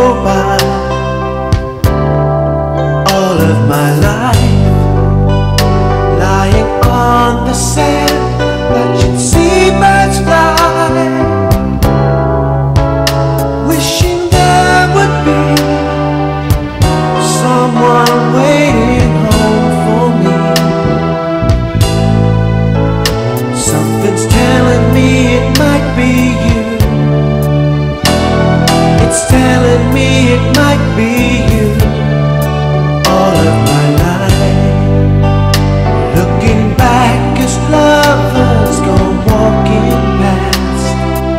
by. All of my life lying on the sand, watching seabirds fly, wishing there would be someone waiting home for me. Something's telling me it might be you. It's telling me it might be you. All of my life, looking back as lovers go walking past.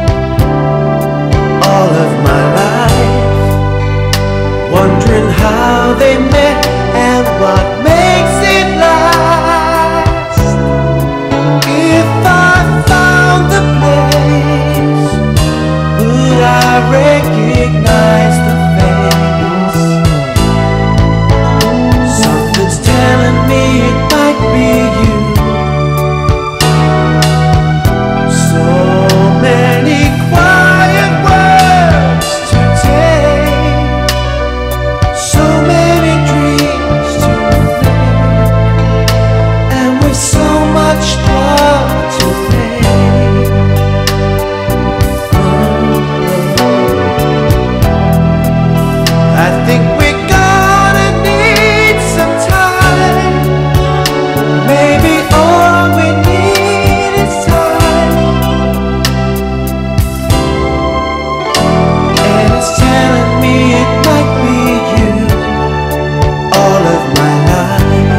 All of my life, wondering how they met and what makes it last. If I found the place, would I recognize the face? Something's telling me it might be you. So many quiet words to take, so many dreams to make, and with so much love to make. I think we're gonna need some time. Maybe all we need is time. And it's telling me it might be you. All of my life,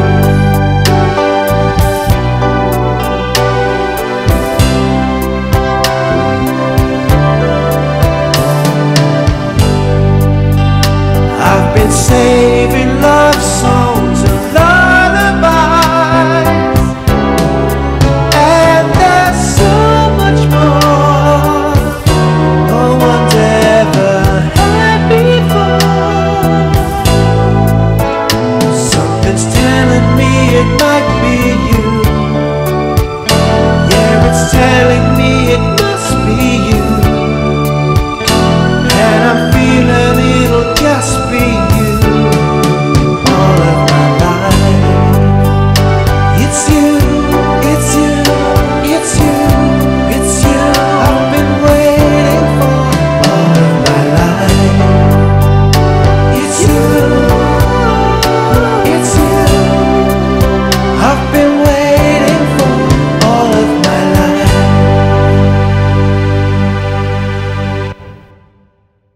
I've been saving love songs and lullabies, and there's so much more no one's ever had before. Something's telling me it might be you.